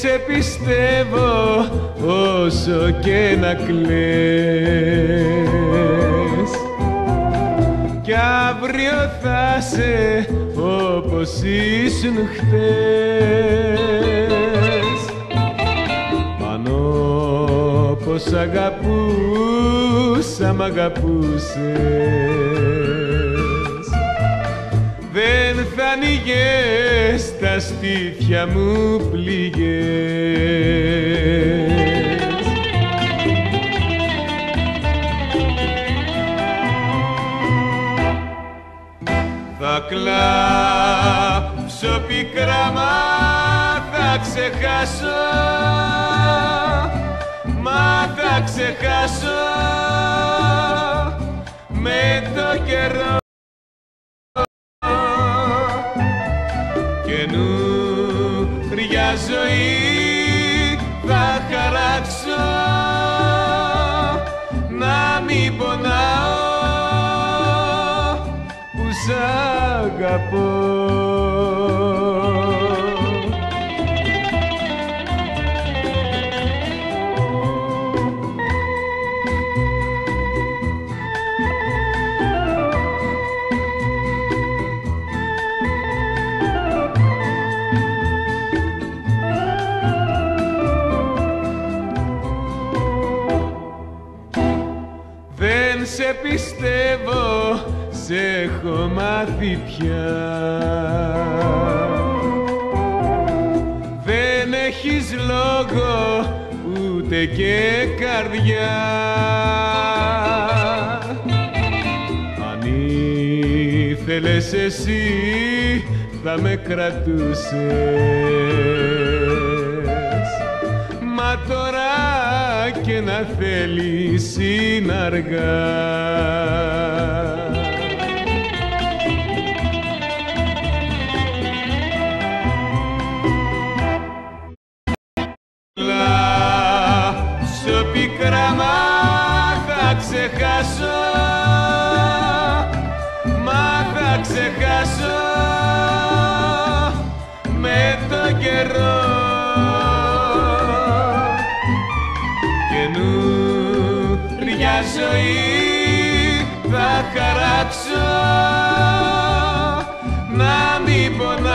σε πιστεύω όσο και να κλαις, κι αύριο θα σε όπως ήσουν χτες. Πάνω πως αγαπούσα μ' αγαπούσες, δεν θα ανοίγες τα στήθια μου πληγές. Θα κλάψω πικρά μα θα ξεχάσω, μα θα ξεχάσω με το καιρό. Καινούρια ζωή θα χαράξω, να μην πονάω που σ' αγαπώ. Δεν σε πιστεύω, σε έχω μάθει πια. Δεν έχεις λόγο ούτε και καρδιά. Αν ήθελες εσύ θα με κρατούσες, μα τώρα και να θέλεις είναι αργά. Κλάψω πικρά μα θα ξεχάσω, μα θα ξεχάσω με το καιρό. Καινούρια ζωή θα χαράξω, να μην πονάω